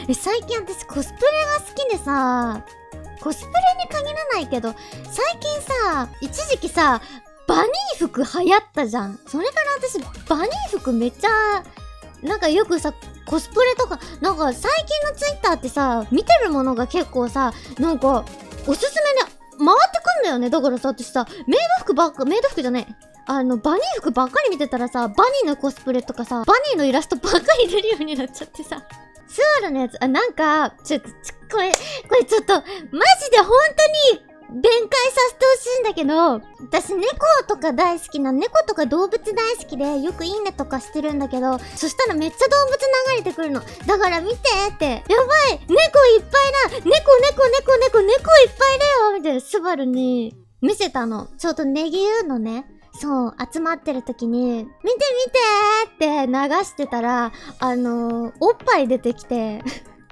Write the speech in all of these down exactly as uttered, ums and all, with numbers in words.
え、最近私コスプレが好きでさ、コスプレに限らないけど、最近さ、一時期さ、バニー服流行ったじゃん。それから私、バニー服めっちゃ、なんかよくさ、コスプレとか、なんか最近のツイッターってさ、見てるものが結構さ、なんか、おすすめで回ってくんだよね。だからさ、私さ、メイド服ばっか、メイド服じゃない。あの、バニー服ばっかり見てたらさ、バニーのコスプレとかさ、バニーのイラストばっかり出るようになっちゃってさ。スワルのやつ、あ、なんか、ちょっと、ちょ、これ、これちょっと、マジで本当に、弁解させてほしいんだけど、私猫とか大好きな、猫とか動物大好きで、よくいいねとかしてるんだけど、そしたらめっちゃ動物流れてくるの。だから見てって、やばい、猫いっぱいだ、猫猫猫猫猫いっぱいだよみたいなスバルに見せたの。ちょっとネギユーのね、そう、集まってる時に、見て見てーって流してたら、あのー、おっぱい出てきて、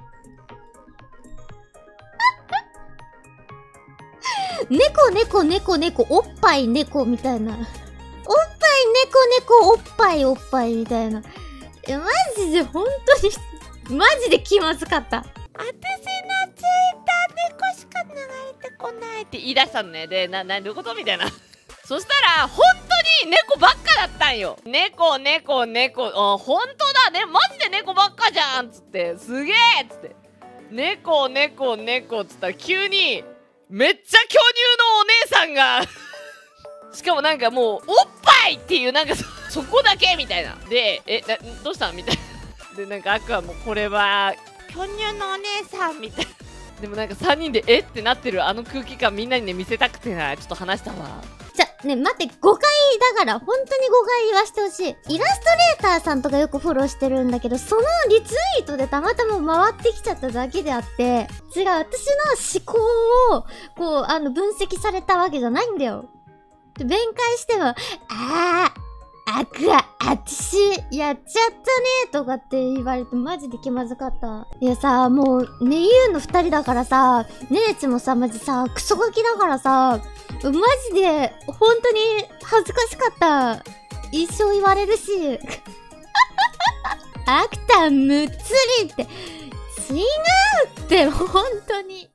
猫猫猫猫おっぱい猫みたいな。おっぱい猫猫おっぱいおっぱいみたいな。え、マジで本当に、マジで気まずかった。 私のツイッター猫しか流れてこないって言い出したのね。で、な、な、どういうことみたいな。そしたら、本当に猫ばっかだったんよ。猫、猫、猫。あ、本当だね。マジで猫ばっかじゃんつって。すげえつって。猫、猫、猫つったら急に、めっちゃ巨乳のお姉さんがしかもなんかもう、おっぱいっていう、なんか そ, そこだけみたいな。で、え、などうしたんみたいな。で、なんかアクアもこれは、巨乳のお姉さんみたいな。でもなんかさんにんで、えってなってるあの空気感みんなにね、見せたくてな。ちょっと話したわ。 じゃ、ね、待って、誤解だから、本当に誤解言わしてほしい。イラストレーターさんとかよくフォローしてるんだけど、そのリツイートでたまたま回ってきちゃっただけであって、違う、私の思考を、こう、あの、分析されたわけじゃないんだよ。で、弁解しても、あー、アクア、あちし、やっちゃったねとかって言われてマジで気まずかった。いやさ、もう、ねゆうの二人だからさ、ねえちもさ、マジさ、クソガキだからさ、マジで、本当に恥ずかしかった。一生言われるし。アクターむっつりって、違うって、本当に。